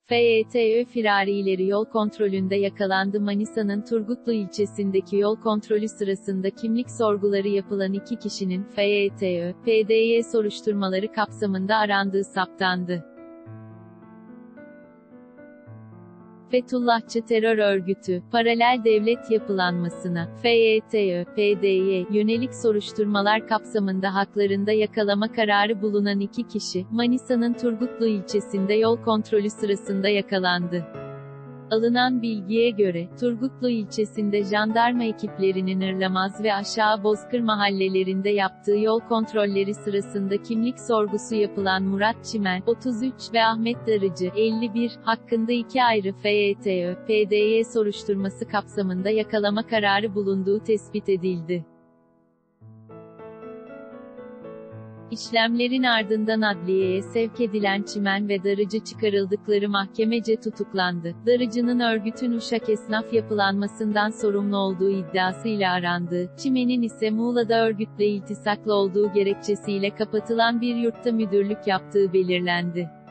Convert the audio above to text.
FETÖ firarileri yol kontrolünde yakalandı. Manisa'nın Turgutlu ilçesindeki yol kontrolü sırasında kimlik sorguları yapılan iki kişinin FETÖ, PDY soruşturmaları kapsamında arandığı saptandı. Fethullahçı terör örgütü, paralel devlet yapılanmasına, FETÖ, PDY, yönelik soruşturmalar kapsamında haklarında yakalama kararı bulunan iki kişi, Manisa'nın Turgutlu ilçesinde yol kontrolü sırasında yakalandı. Alınan bilgiye göre, Turgutlu ilçesinde jandarma ekiplerinin Irlamaz ve Aşağı Bozkır mahallelerinde yaptığı yol kontrolleri sırasında kimlik sorgusu yapılan Murat Çimen, 33 ve Ahmet Darıcı, 51, hakkında iki ayrı FETÖ, PDY soruşturması kapsamında yakalama kararı bulunduğu tespit edildi. İşlemlerin ardından adliyeye sevk edilen Çimen ve Darıcı çıkarıldıkları mahkemece tutuklandı. Darıcı'nın örgütün Uşak esnaf yapılanmasından sorumlu olduğu iddiasıyla arandığı, Çimen'in ise Muğla'da örgütle iltisaklı olduğu gerekçesiyle kapatılan bir yurtta müdürlük yaptığı belirlendi.